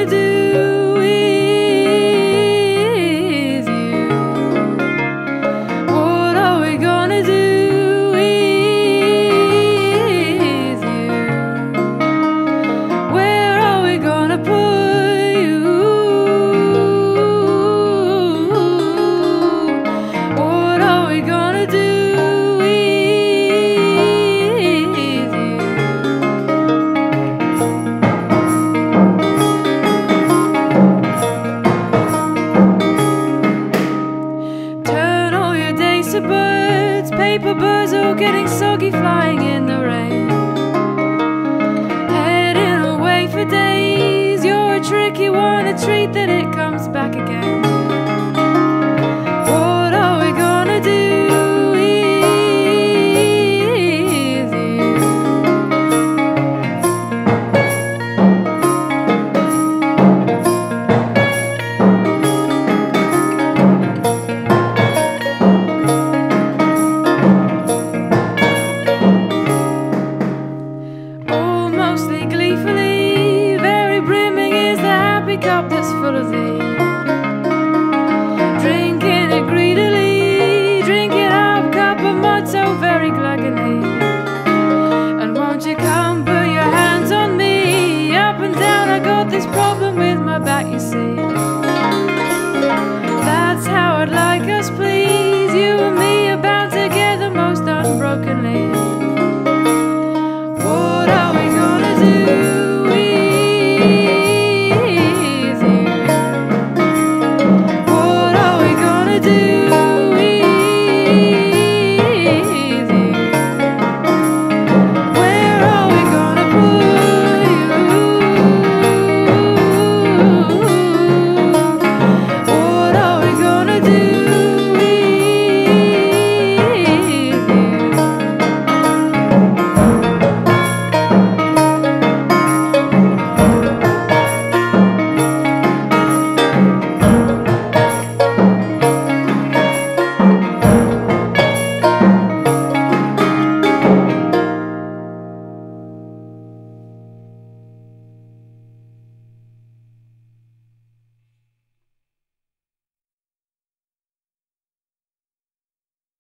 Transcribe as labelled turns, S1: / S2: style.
S1: gonna do with you? What are we gonna do with you? Where are we gonna put you? What are we gonna do? Birds, paper birds, all getting soggy, flying in the rain, heading away for days. You're a tricky one, a treat that it comes back again. What are we gonna do with you? Gleefully, very brimming is the happy cup that's full of thee.